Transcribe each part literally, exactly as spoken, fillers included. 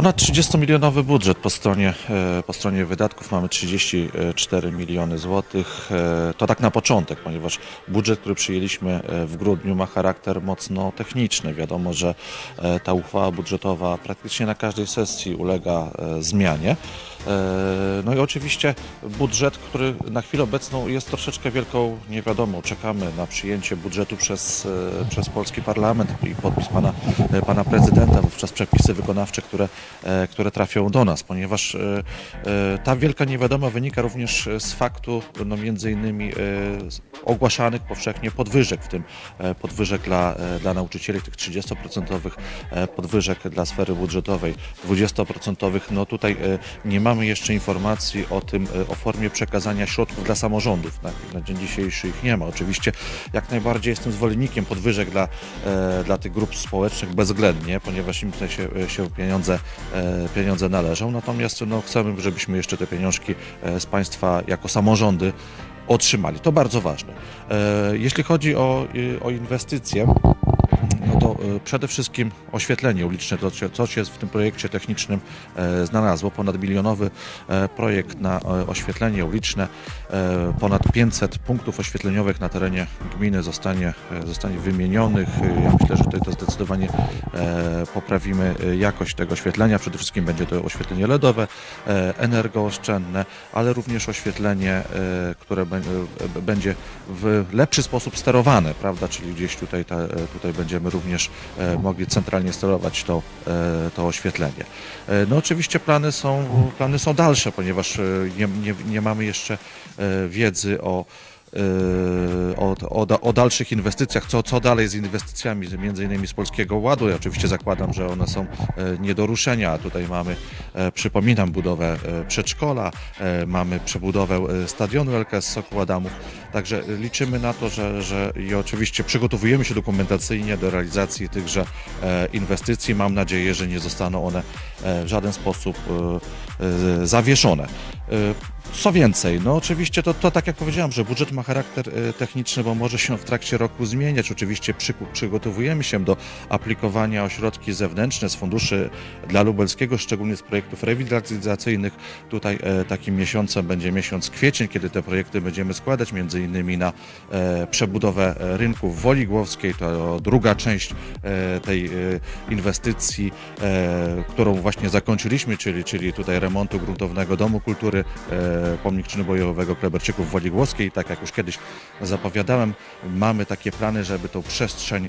Ponad trzydziestomilionowy budżet po stronie, po stronie wydatków, mamy trzydzieści cztery miliony złotych. To tak na początek, ponieważ budżet, który przyjęliśmy w grudniu, ma charakter mocno techniczny. Wiadomo, że ta uchwała budżetowa praktycznie na każdej sesji ulega zmianie. No i oczywiście budżet, który na chwilę obecną jest troszeczkę wielką niewiadomą. Czekamy na przyjęcie budżetu przez, przez polski parlament i podpis pana, pana prezydenta, wówczas przepisy wykonawcze, które, które trafią do nas, ponieważ ta wielka niewiadoma wynika również z faktu, no między innymi ogłaszanych powszechnie podwyżek, w tym podwyżek dla, dla nauczycieli, tych trzydziestoprocentowych podwyżek dla sfery budżetowej, dwudziestoprocentowych. No tutaj nie mamy Mamy jeszcze informacji o tym, o formie przekazania środków dla samorządów. Na, na dzień dzisiejszy ich nie ma. Oczywiście jak najbardziej jestem zwolennikiem podwyżek dla, e, dla tych grup społecznych bezwzględnie, ponieważ im tutaj się, się pieniądze, e, pieniądze należą. Natomiast no, chcemy, żebyśmy jeszcze te pieniążki z państwa jako samorządy otrzymali. To bardzo ważne. E, jeśli chodzi o, o inwestycje, no to przede wszystkim oświetlenie uliczne, to co się w tym projekcie technicznym znalazło. Ponad milionowy projekt na oświetlenie uliczne, ponad pięćset punktów oświetleniowych na terenie gminy zostanie, zostanie wymienionych. Ja myślę, że tutaj to zdecydowanie poprawimy jakość tego oświetlenia. Przede wszystkim będzie to oświetlenie LEDowe, energooszczędne, ale również oświetlenie, które będzie w lepszy sposób sterowane, prawda, czyli gdzieś tutaj, ta, tutaj będziemy również mogli centralnie sterować to, to oświetlenie. No oczywiście plany są, plany są dalsze, ponieważ nie, nie, nie mamy jeszcze wiedzy o O, o, o dalszych inwestycjach, co, co dalej z inwestycjami, między innymi z Polskiego Ładu. Ja oczywiście zakładam, że one są nie do ruszenia, a tutaj mamy, przypominam, budowę przedszkola, mamy przebudowę stadionu L K S Sokół Adamów, także liczymy na to, że, że i oczywiście przygotowujemy się dokumentacyjnie do realizacji tychże inwestycji. Mam nadzieję, że nie zostaną one w żaden sposób zawieszone. Co więcej, no oczywiście to, to tak jak powiedziałem, że budżet ma charakter techniczny, bo może się w trakcie roku zmieniać. Oczywiście przy, przygotowujemy się do aplikowania o środki zewnętrzne z funduszy dla Lubelskiego, szczególnie z projektów rewitalizacyjnych. Tutaj e, takim miesiącem będzie miesiąc kwiecień, kiedy te projekty będziemy składać, między innymi na e, przebudowę rynku w Woli Głowskiej. To druga część e, tej e, inwestycji, e, którą właśnie zakończyliśmy, czyli, czyli tutaj remontu gruntownego Domu Kultury, e, pomnik czynu bojowego Kleberczyków w Woli Głowskiej. Tak jak już kiedyś zapowiadałem, mamy takie plany, żeby tą przestrzeń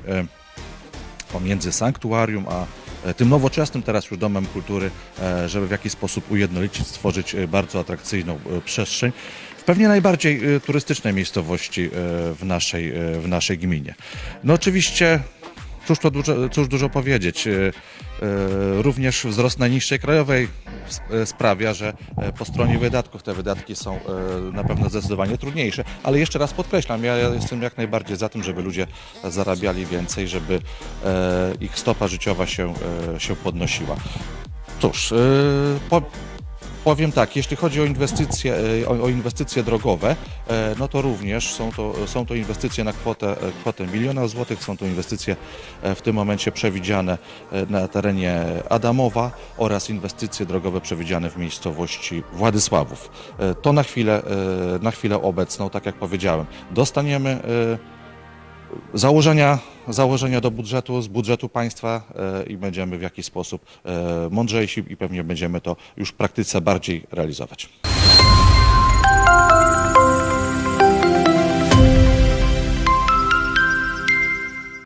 pomiędzy sanktuarium a tym nowoczesnym teraz już Domem Kultury, żeby w jakiś sposób ujednolicić, stworzyć bardzo atrakcyjną przestrzeń w pewnie najbardziej turystycznej miejscowości w naszej, w naszej gminie. No oczywiście, cóż to dużo, cóż dużo powiedzieć, również wzrost najniższej krajowej sprawia, że po stronie wydatków te wydatki są na pewno zdecydowanie trudniejsze, ale jeszcze raz podkreślam, ja jestem jak najbardziej za tym, żeby ludzie zarabiali więcej, żeby ich stopa życiowa się, się podnosiła. Cóż, po, powiem tak, jeśli chodzi o inwestycje, o, o inwestycje drogowe, no to również są to, są to inwestycje na kwotę, kwotę miliona złotych, są to inwestycje w tym momencie przewidziane na terenie Adamowa oraz inwestycje drogowe przewidziane w miejscowości Władysławów. To na chwilę, na chwilę obecną, tak jak powiedziałem, dostaniemy założenia, założenia do budżetu, z budżetu państwa i będziemy w jakiś sposób mądrzejsi i pewnie będziemy to już w praktyce bardziej realizować.